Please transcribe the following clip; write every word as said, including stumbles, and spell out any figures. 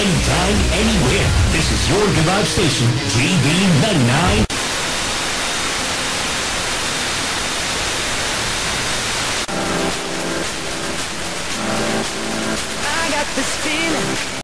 anytime, anywhere. This is your garage station, G B ninety-nine. I got this feeling